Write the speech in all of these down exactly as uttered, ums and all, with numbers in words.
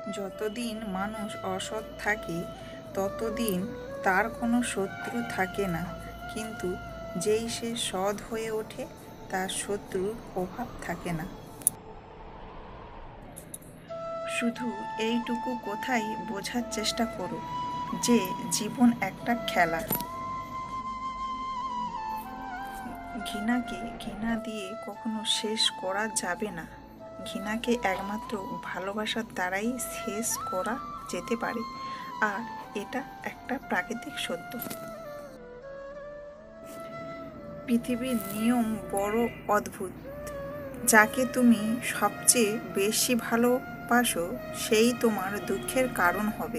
যতদিন মানুষ অসৎ থাকে ততদিন তার কোনো শত্রু থাকে না, কিন্তু যেই সে সৎ হয়ে ওঠে তার শত্রুর অভাব থাকে না। শুধু এইটুকু কথাই বোঝার চেষ্টা করো যে জীবন একটা খেলা। ঘৃণাকে ঘৃণা দিয়ে কখনো শেষ করা যাবে না। ঘৃণাকে একমাত্র ভালোবাসার দ্বারাই শেষ করা যেতে পারে, আর এটা একটা প্রাকৃতিক সত্য। পৃথিবীর নিয়ম বড় অদ্ভুত। যাকে তুমি সবচেয়ে বেশি ভালোবাসো সেই তোমার দুঃখের কারণ হবে।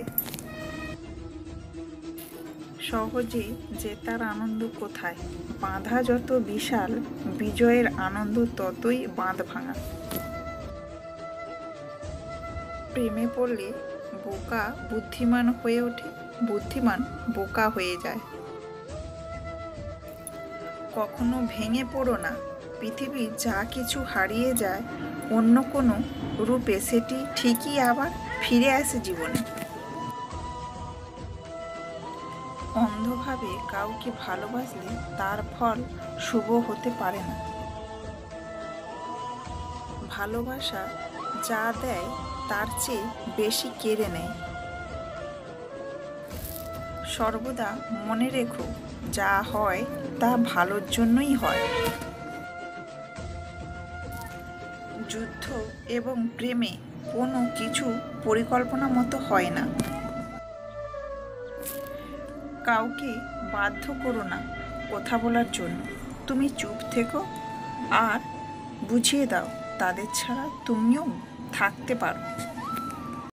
সহজে জেতার আনন্দ কোথায়? বাঁধা যত বিশাল, বিজয়ের আনন্দ ততই বাঁধ ভাঙা। প্রেমে পড়লে বোকা বুদ্ধিমান হয়ে ওঠে, বুদ্ধিমান বোকা হয়ে যায়। কখনো ভেঙে পড়ো না। পৃথিবী যা কিছু হারিয়ে যায় অন্য কোনো রূপে সেটি ঠিকই আবার ফিরে আসে জীবনে। অন্ধভাবে কাউকে ভালোবাসলে তার ফল শুভ হতে পারে না। ভালোবাসা যা দেয় তার চেয়ে বেশি কেড়ে নেয়। সর্বদা মনে রেখো, যা হয় তা ভালোর জন্যই হয়। যুদ্ধ এবং প্রেমে কোনো কিছু পরিকল্পনা মতো হয় না। কাউকে বাধ্য করো না কথা বলার জন্য। তুমি চুপ থেকো আর বুঝিয়ে দাও তাদের ছাড়া তুমিও থাকতে পারো।